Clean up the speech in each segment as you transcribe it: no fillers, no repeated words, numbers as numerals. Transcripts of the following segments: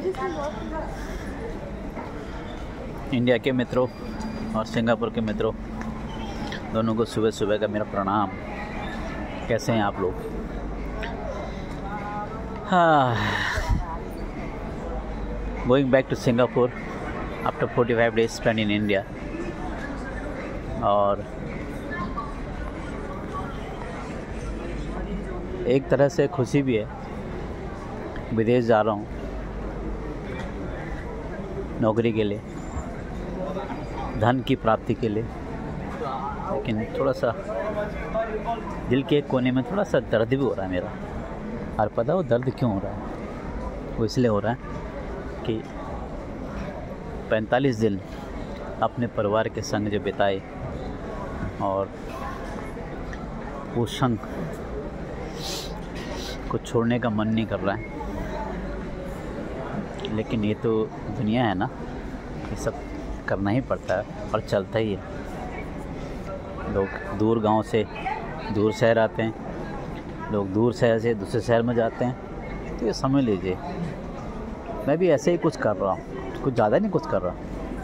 India के मित्रों और सिंगापुर के मित्रों दोनों को सुबह सुबह का मेरा प्रणाम। कैसे हैं आप लोग? Going back to Singapore after 45 days spend in India. और एक तरह से खुशी भी है, विदेश जा रहा हूँ नौकरी के लिए, धन की प्राप्ति के लिए। लेकिन थोड़ा सा दिल के एक कोने में थोड़ा सा दर्द भी हो रहा है मेरा। और पता वो दर्द क्यों हो रहा है? वो इसलिए हो रहा है कि 45 दिन अपने परिवार के संग जो बिताए और वो संग को छोड़ने का मन नहीं कर रहा है। लेकिन ये तो दुनिया है ना, ये सब करना ही पड़ता है और चलता ही है। लोग दूर गांव से दूर शहर आते हैं, लोग दूर शहर से दूसरे शहर में जाते हैं। तो ये समझ लीजिए मैं भी ऐसे ही कुछ कर रहा हूँ, कुछ ज़्यादा नहीं कुछ कर रहा।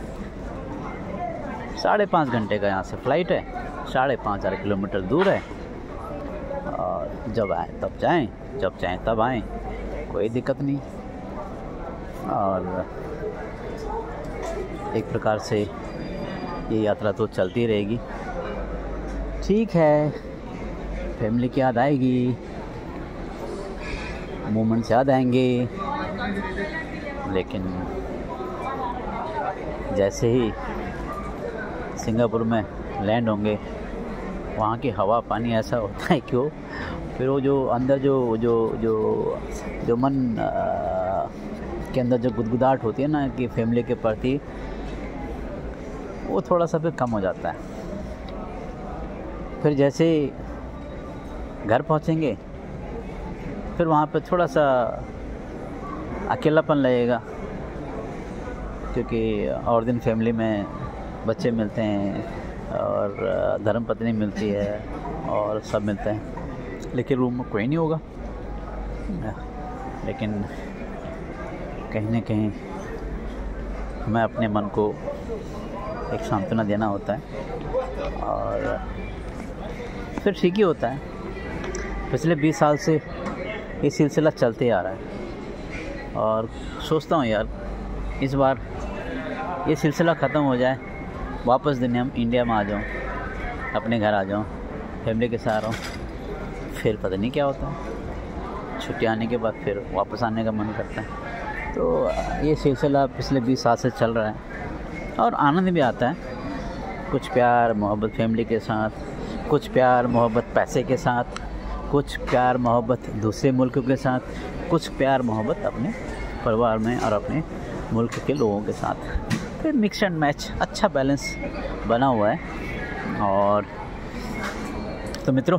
5.5 घंटे का यहाँ से फ़्लाइट है, 5.5 किलोमीटर दूर है। और जब आए तब जाएं, जब चाहें तब आएं, कोई दिक्कत नहीं। और एक प्रकार से ये यात्रा तो चलती रहेगी। ठीक है, फैमिली की याद आएगी, मोमेंट्स याद आएंगे। लेकिन जैसे ही सिंगापुर में लैंड होंगे, वहाँ की हवा पानी ऐसा होता है क्यों, फिर वो जो अंदर जो मन के अंदर जो गुदगुदाहट होती है ना कि फैमिली के प्रति, वो थोड़ा सा फिर कम हो जाता है। फिर जैसे घर पहुँचेंगे फिर वहाँ पे थोड़ा सा अकेलापन लगेगा, क्योंकि और दिन फैमिली में बच्चे मिलते हैं और धर्मपत्नी मिलती है और सब मिलते हैं, लेकिन रूम में कोई नहीं होगा। लेकिन कहीं ना कहीं हमें अपने मन को एक सांत्वना देना होता है और फिर ठीक ही होता है। पिछले 20 साल से ये सिलसिला चलते आ रहा है और सोचता हूँ यार इस बार ये सिलसिला ख़त्म हो जाए, वापस दुनिया में इंडिया में आ जाऊँ, अपने घर आ जाऊँ, फैमिली के साथ रहूँ। फिर पता नहीं क्या होता है, छुट्टी आने के बाद फिर वापस आने का मन करता है। तो ये सिलसिला पिछले 20 साल से चल रहा है और आनंद भी आता है। कुछ प्यार मोहब्बत फैमिली के साथ, कुछ प्यार मोहब्बत पैसे के साथ, कुछ प्यार मोहब्बत दूसरे मुल्क के साथ, कुछ प्यार मोहब्बत अपने परिवार में और अपने मुल्क के लोगों के साथ। फिर मिक्स एंड मैच, अच्छा बैलेंस बना हुआ है। और तो मित्रों,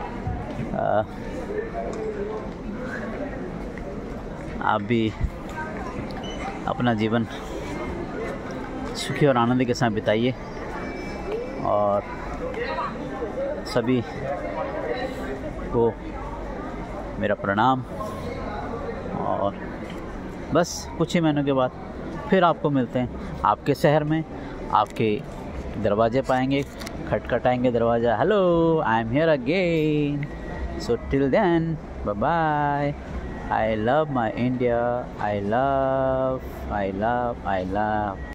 आप भी अपना जीवन सुखी और आनंद के साथ बिताइए। और सभी को मेरा प्रणाम। और बस कुछ ही महीनों के बाद फिर आपको मिलते हैं आपके शहर में, आपके दरवाजे पाएंगे, खटखटाएंगे दरवाज़ा, hello I am here again. So till then bye bye. I love my India. I love.